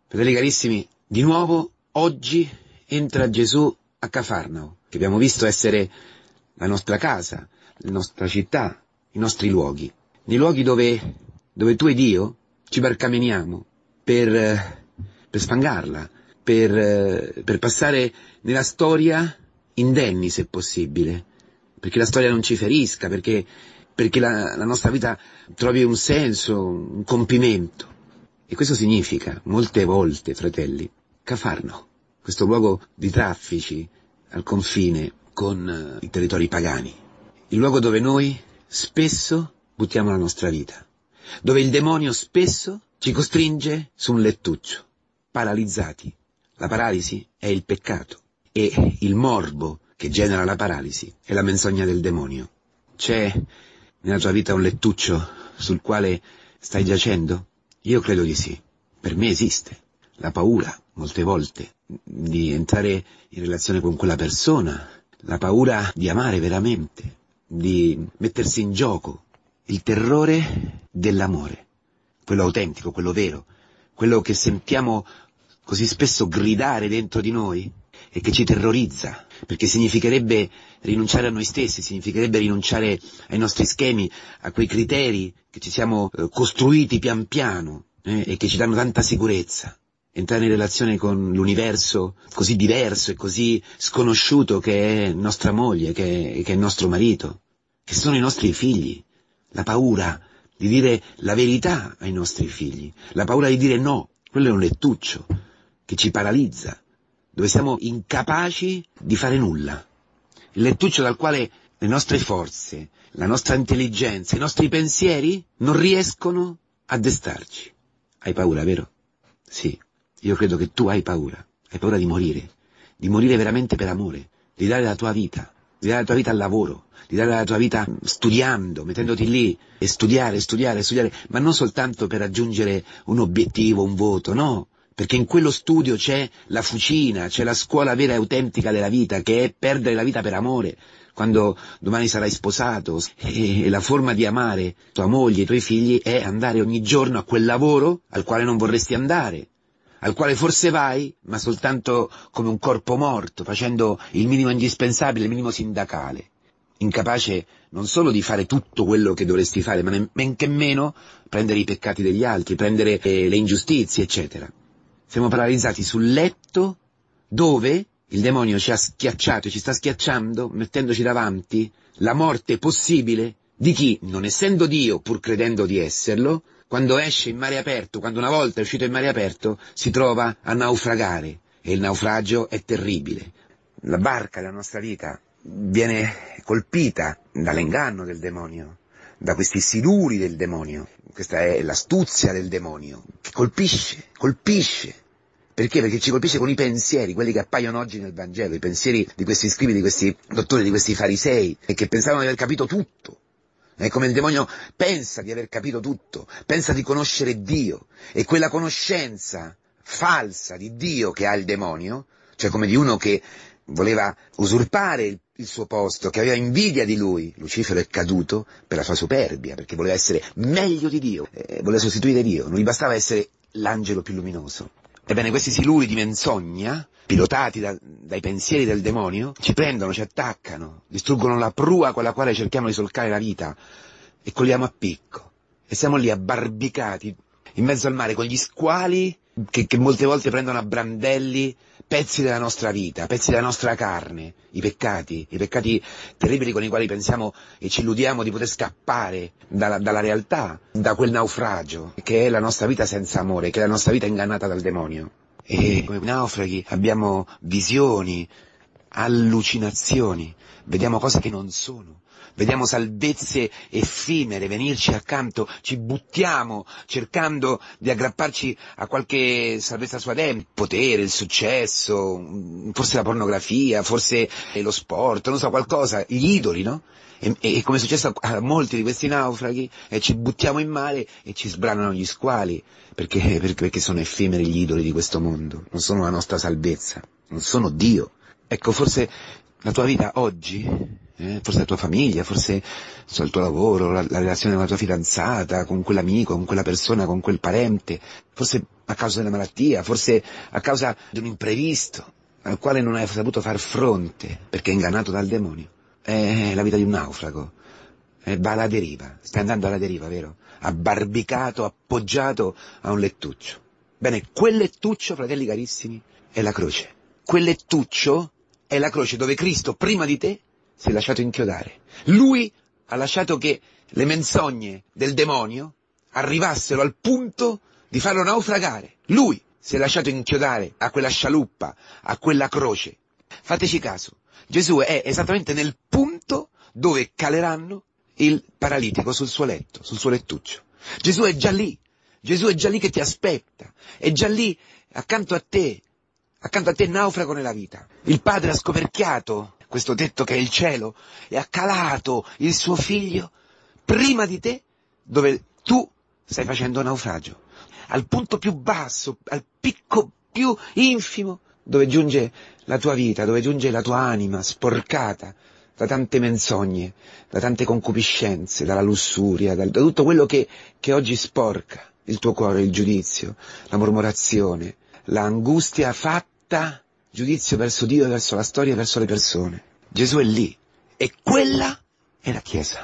Fratelli carissimi, di nuovo oggi entra Gesù a Cafarnao, che abbiamo visto essere la nostra casa, la nostra città, i nostri luoghi. Nei luoghi dove tu ed io ci barcameniamo per sfangarla, per passare nella storia indenni se possibile, perché la storia non ci ferisca, perché la nostra vita trovi un senso, un compimento. E questo significa, molte volte, fratelli, Cafarnao, questo luogo di traffici al confine con i territori pagani, il luogo dove noi spesso buttiamo la nostra vita, dove il demonio spesso ci costringe su un lettuccio, paralizzati. La paralisi è il peccato e il morbo che genera la paralisi è la menzogna del demonio. C'è nella tua vita un lettuccio sul quale stai giacendo? Io credo di sì. Per me esiste la paura, molte volte, di entrare in relazione con quella persona, la paura di amare veramente, di mettersi in gioco, il terrore dell'amore, quello autentico, quello vero, quello che sentiamo così spesso gridare dentro di noi e che ci terrorizza, perché significherebbe rinunciare a noi stessi, significherebbe rinunciare ai nostri schemi, a quei criteri che ci siamo costruiti pian piano e che ci danno tanta sicurezza. Entrare in relazione con l'universo così diverso e così sconosciuto che è nostra moglie, che è il nostro marito, che sono i nostri figli. La paura di dire la verità ai nostri figli, la paura di dire no, quello è un lettuccio che ci paralizza, dove siamo incapaci di fare nulla. Il lettuccio dal quale le nostre forze, la nostra intelligenza, i nostri pensieri non riescono a destarci. Hai paura, vero? Sì, io credo che tu hai paura di morire veramente per amore, di dare la tua vita al lavoro, di dare la tua vita studiando, mettendoti lì e studiare, ma non soltanto per raggiungere un obiettivo, un voto, no, perché in quello studio c'è la fucina, c'è la scuola vera e autentica della vita, che è perdere la vita per amore, quando domani sarai sposato, e la forma di amare tua moglie, i tuoi figli, è andare ogni giorno a quel lavoro al quale non vorresti andare, al quale forse vai, ma soltanto come un corpo morto, facendo il minimo indispensabile, il minimo sindacale, incapace non solo di fare tutto quello che dovresti fare, ma men che meno prendere i peccati degli altri, prendere le ingiustizie, eccetera. Siamo paralizzati sul letto dove il demonio ci ha schiacciato e ci sta schiacciando, mettendoci davanti la morte possibile di chi, non essendo Dio, pur credendo di esserlo, quando esce in mare aperto, quando una volta è uscito in mare aperto, si trova a naufragare, e il naufragio è terribile. La barca della nostra vita viene colpita dall'inganno del demonio, da questi siluri del demonio. Questa è l'astuzia del demonio, che colpisce. Perché? Perché ci colpisce con i pensieri, quelli che appaiono oggi nel Vangelo, i pensieri di questi scribi, di questi dottori, di questi farisei, e che pensavano di aver capito tutto. È come il demonio pensa di aver capito tutto, pensa di conoscere Dio, e quella conoscenza falsa di Dio che ha il demonio, cioè come di uno che voleva usurpare il suo posto, che aveva invidia di lui. Lucifero è caduto per la sua superbia, perché voleva essere meglio di Dio, voleva sostituire Dio, non gli bastava essere l'angelo più luminoso. Ebbene, questi siluri di menzogna, pilotati dai pensieri del demonio, ci prendono, ci attaccano, distruggono la prua con la quale cerchiamo di solcare la vita, e cogliamo a picco. E siamo lì abbarbicati in mezzo al mare con gli squali che molte volte prendono a brandelli pezzi della nostra vita, pezzi della nostra carne, i peccati terribili con i quali pensiamo e ci illudiamo di poter scappare dalla realtà, da quel naufragio che è la nostra vita senza amore, che è la nostra vita ingannata dal demonio. E come naufraghi abbiamo visioni, allucinazioni, vediamo cose che non sono. Vediamo salvezze effimere venirci accanto, ci buttiamo cercando di aggrapparci a qualche salvezza sua il potere, il successo, forse la pornografia, forse lo sport, non so, qualcosa, gli idoli, no? E come è successo a molti di questi naufraghi, ci buttiamo in mare e ci sbranano gli squali, perché sono effimeri gli idoli di questo mondo, non sono la nostra salvezza, non sono Dio. Ecco, forse la tua vita oggi, forse la tua famiglia, forse il tuo lavoro, la relazione con la tua fidanzata, con quell'amico, con quella persona, con quel parente, forse a causa della malattia, forse a causa di un imprevisto al quale non hai saputo far fronte perché è ingannato dal demonio. È la vita di un naufrago, va alla deriva, stai andando alla deriva, vero? Abbarbicato, appoggiato a un lettuccio. Bene, quel lettuccio, fratelli carissimi, è la croce. Quel lettuccio è la croce dove Cristo, prima di te, si è lasciato inchiodare. Lui ha lasciato che le menzogne del demonio arrivassero al punto di farlo naufragare. Lui si è lasciato inchiodare a quella scialuppa, a quella croce. Fateci caso, Gesù è esattamente nel punto dove caleranno il paralitico sul suo letto, sul suo lettuccio. Gesù è già lì che ti aspetta, è già lì accanto a te naufrago nella vita. Il Padre ha scoperchiato questo tetto che è il cielo e ha calato il suo figlio prima di te dove tu stai facendo naufragio, al punto più basso, al picco più infimo dove giunge la tua vita, dove giunge la tua anima sporcata da tante menzogne, da tante concupiscenze, dalla lussuria, da tutto quello che oggi sporca il tuo cuore, il giudizio, la mormorazione, l'angustia fatta, giudizio verso Dio, verso la storia, verso le persone. Gesù è lì e quella è la Chiesa.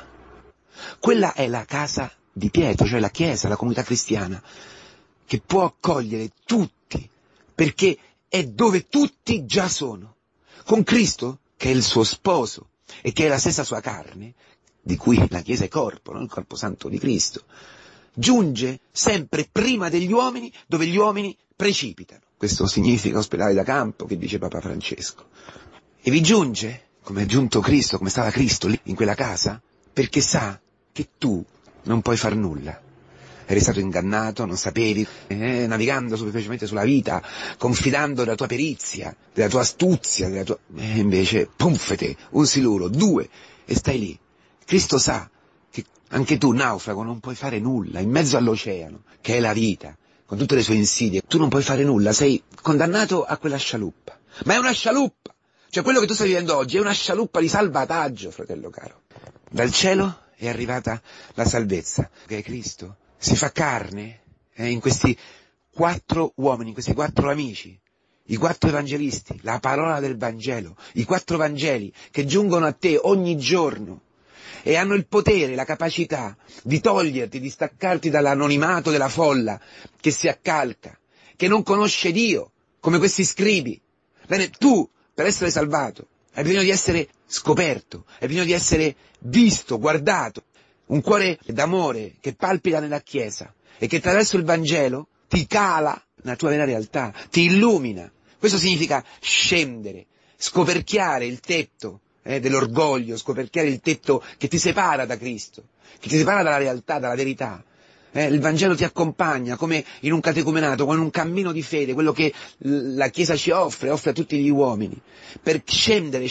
Quella è la casa di Pietro, cioè la Chiesa, la comunità cristiana, che può accogliere tutti, perché è dove tutti già sono. Con Cristo, che è il suo sposo e che è la stessa sua carne, di cui la Chiesa è corpo, no? Il corpo santo di Cristo, giunge sempre prima degli uomini, dove gli uomini precipitano. Questo significa ospedale da campo, che dice Papa Francesco. E vi giunge, come è giunto Cristo, come stava Cristo lì in quella casa, perché sa che tu non puoi far nulla. Eri stato ingannato, non sapevi, navigando semplicemente sulla vita, confidando della tua perizia, della tua astuzia, E invece, pumfete, un siluro, due, e stai lì. Cristo sa che anche tu, naufrago, non puoi fare nulla, in mezzo all'oceano, che è la vita, con tutte le sue insidie. Tu non puoi fare nulla, sei condannato a quella scialuppa. Ma è una scialuppa! Cioè quello che tu stai vivendo oggi è una scialuppa di salvataggio, fratello caro. Dal cielo è arrivata la salvezza, che è Cristo. Si fa carne in questi 4 uomini, in questi 4 amici, i 4 evangelisti, la parola del Vangelo, i 4 Vangeli che giungono a te ogni giorno e hanno il potere, la capacità di toglierti, di staccarti dall'anonimato della folla che si accalca, che non conosce Dio, come questi scribi. Bene, tu, per essere salvato, hai bisogno di essere scoperto, hai bisogno di essere visto, guardato. Un cuore d'amore che palpita nella Chiesa e che attraverso il Vangelo ti cala nella tua vera realtà, ti illumina. Questo significa scendere, scoperchiare il tetto dell'orgoglio, scoperchiare il tetto che ti separa da Cristo, che ti separa dalla realtà, dalla verità. Il Vangelo ti accompagna come in un catecumenato, come in un cammino di fede, quello che la Chiesa ci offre a tutti gli uomini, per scendere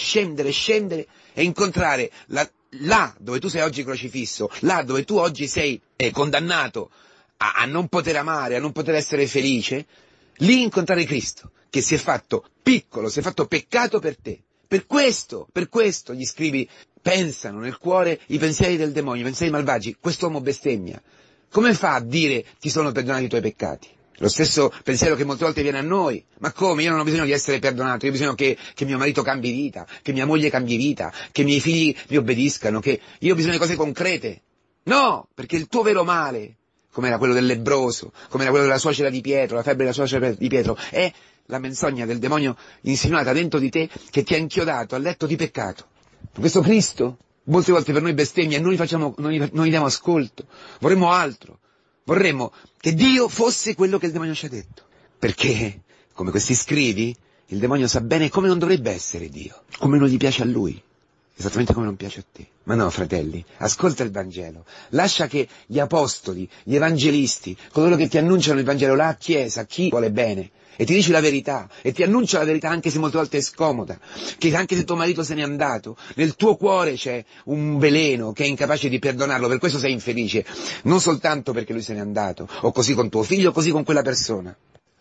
e incontrare là dove tu sei oggi crocifisso, là dove tu oggi sei condannato a non poter amare, a non poter essere felice, lì incontrare Cristo, che si è fatto piccolo, si è fatto peccato per te. Per questo gli scribi pensano nel cuore i pensieri del demonio, i pensieri malvagi. Quest'uomo bestemmia. Come fa a dire ti sono perdonati i tuoi peccati? Lo stesso pensiero che molte volte viene a noi. Ma come? Io non ho bisogno di essere perdonato, io ho bisogno che mio marito cambi vita, che mia moglie cambi vita, che i miei figli mi obbediscano, che io ho bisogno di cose concrete. No, perché il tuo vero male, come era quello del lebbroso, come era quello della suocera di Pietro, la febbre della suocera di Pietro, è la menzogna del demonio insinuata dentro di te che ti ha inchiodato al letto di peccato. Questo Cristo molte volte per noi bestemmia e non gli diamo ascolto, vorremmo altro, vorremmo che Dio fosse quello che il demonio ci ha detto, perché, come questi scrivi, il demonio sa bene come non dovrebbe essere Dio, come non gli piace a lui, esattamente come non piace a te. Ma no, fratelli, ascolta il Vangelo, lascia che gli apostoli, gli evangelisti, coloro che ti annunciano il Vangelo, la Chiesa, chi vuole bene, e ti dice la verità, e ti annuncia la verità anche se molte volte è scomoda, che anche se tuo marito se n'è andato, nel tuo cuore c'è un veleno che è incapace di perdonarlo, per questo sei infelice, non soltanto perché lui se n'è andato, o così con tuo figlio, o così con quella persona.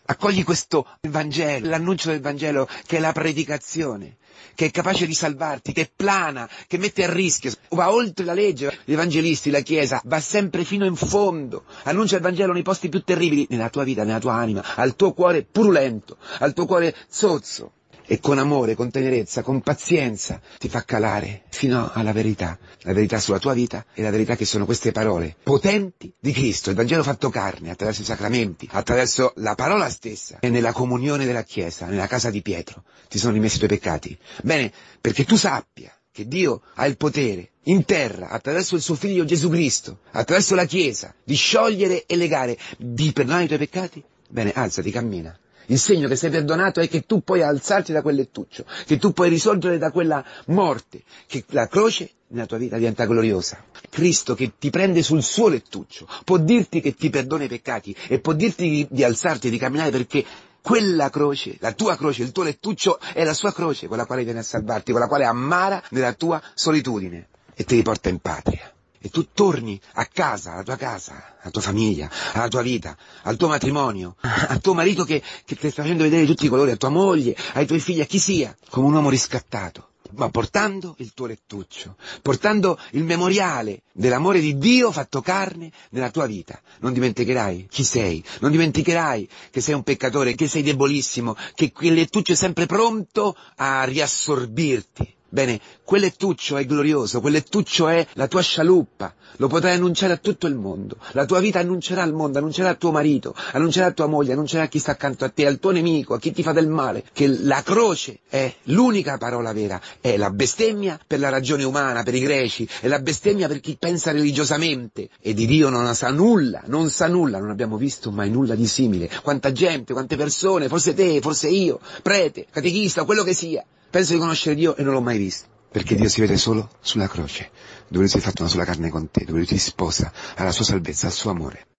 Accogli questo Vangelo, l'annuncio del Vangelo, che è la predicazione, che è capace di salvarti, che è plana, che mette a rischio, va oltre la legge. Gli evangelisti, la Chiesa, va sempre fino in fondo, annuncia il Vangelo nei posti più terribili, nella tua vita, nella tua anima, al tuo cuore purulento, al tuo cuore zozzo. E con amore, con tenerezza, con pazienza ti fa calare fino alla verità. La verità sulla tua vita e la verità che sono queste parole potenti di Cristo, il Vangelo fatto carne, attraverso i sacramenti, attraverso la parola stessa e nella comunione della Chiesa, nella casa di Pietro, ti sono rimessi i tuoi peccati. Bene, perché tu sappia che Dio ha il potere in terra, attraverso il suo Figlio Gesù Cristo, attraverso la Chiesa, di sciogliere e legare, di perdonare i tuoi peccati, bene, alzati, cammina. Il segno che sei perdonato è che tu puoi alzarti da quel lettuccio, che tu puoi risorgere da quella morte, che la croce nella tua vita diventa gloriosa. Cristo che ti prende sul suo lettuccio può dirti che ti perdona i peccati e può dirti di alzarti e di camminare, perché quella croce, la tua croce, il tuo lettuccio è la sua croce con la quale viene a salvarti, con la quale ammara nella tua solitudine e ti riporta in patria. E tu torni a casa, alla tua famiglia, alla tua vita, al tuo matrimonio, al tuo marito che ti sta facendo vedere tutti i colori, a tua moglie, ai tuoi figli, a chi sia, come un uomo riscattato, ma portando il tuo lettuccio, portando il memoriale dell'amore di Dio fatto carne nella tua vita. Non dimenticherai chi sei, non dimenticherai che sei un peccatore, che sei debolissimo, che quel lettuccio è sempre pronto a riassorbirti. Bene, quel lettuccio è glorioso, quel lettuccio è la tua scialuppa, lo potrai annunciare a tutto il mondo, la tua vita annuncerà al mondo, annuncerà a tuo marito, annuncerà a tua moglie, annuncerà a chi sta accanto a te, al tuo nemico, a chi ti fa del male, che la croce è l'unica parola vera, è la bestemmia per la ragione umana, per i greci, è la bestemmia per chi pensa religiosamente, e di Dio non sa nulla, non abbiamo visto mai nulla di simile. Quanta gente, quante persone, forse te, forse io, prete, catechista, quello che sia, penso di conoscere Dio e non l'ho mai visto, perché Dio si vede solo sulla croce, dove Lui si è fatto una sola carne con te, dove Lui ti sposa alla sua salvezza, al suo amore.